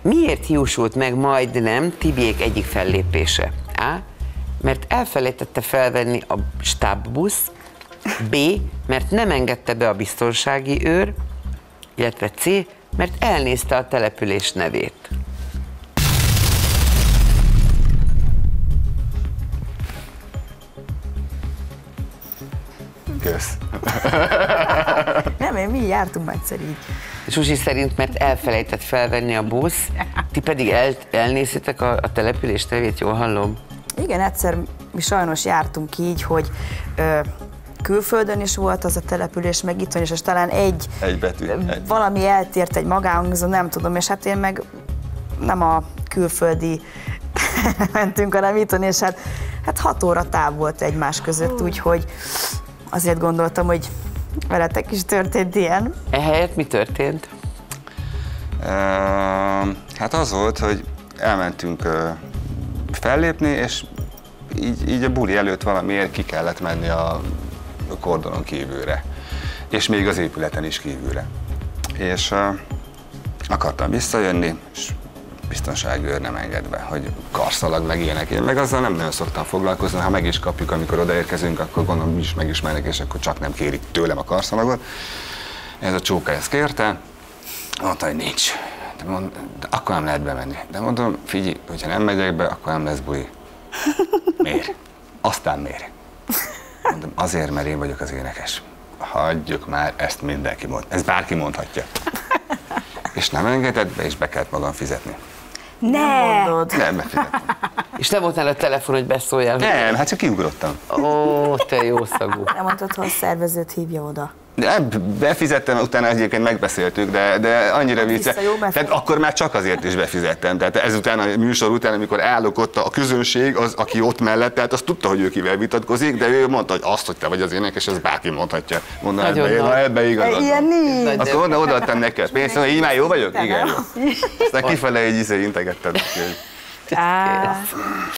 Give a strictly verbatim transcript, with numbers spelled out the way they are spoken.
Miért hiúsult meg majdnem Tibiék egyik fellépése? A. Mert elfelejtette felvenni a stábbusz. B. Mert nem engedte be a biztonsági őr. Illetve C. Mert elnézte a település nevét. Kösz. Nem, én mi jártunk egyszer így. Zsuzsi szerint, mert elfelejtett felvenni a busz, ti pedig el, elnéztétek a, a település nevét, jól hallom? Igen, egyszer mi sajnos jártunk így, hogy ö, külföldön is volt az a település, meg itthon is, és talán egy, egy betű, egy. valami eltért, egy magánhangzó, nem tudom, és hát én meg nem a külföldi mentünk, hanem itthon, és hát, hát hat óra táv volt egymás között, úgyhogy azért gondoltam, hogy veletek is történt ilyen. Ehelyett mi történt? Uh, hát az volt, hogy elmentünk uh, fellépni, és így, így a buli előtt valamiért ki kellett menni a kordonon kívülre, és még az épületen is kívülre. És uh, akartam visszajönni, és biztonsági őr nem engedve, hogy karszalag meg ilyenek. Én meg azzal nem nagyon szoktam foglalkozni, ha meg is kapjuk, amikor odaérkezünk, akkor gondolom mi is megismernek, és akkor csak nem kérik tőlem a karszalagot. Ez a csóka ezt kérte, mondta, hogy nincs. De, mond, de akkor nem lehet bemenni. De mondom, figyelj, hogyha nem megyek be, akkor nem lesz buli. Miért? Aztán miért? Mondom, azért, mert én vagyok az énekes. Hagyjuk már, ezt mindenki mond. Ez bárki mondhatja. És nem engedett be, és be kellett magam fizetni. Ne! Nem, befizettem. És nem volt nála a telefon, hogy beszóljál? Nem, hát csak kiugrottam. Ó, te jó szagú. Nem mondtad, hogy a szervezőt hívja oda. De befizettem, utána egyébként megbeszéltük, de, de annyira vicces. Tehát akkor már csak azért is befizettem. Tehát ezután a műsor után, amikor állok ott a közönség, az, aki ott mellett, tehát azt tudta, hogy ő kivel vitatkozik, de ő mondta, hogy azt, hogy te vagy az énekes, az bárki mondhatja. Mondom, ebbe, ebbe igazad. Ilyen nincs. Akkor onnan odaadtam neki a pénzt, hogy így már jó vagyok? Igen, jó. Aztán kifele egy izé integettem.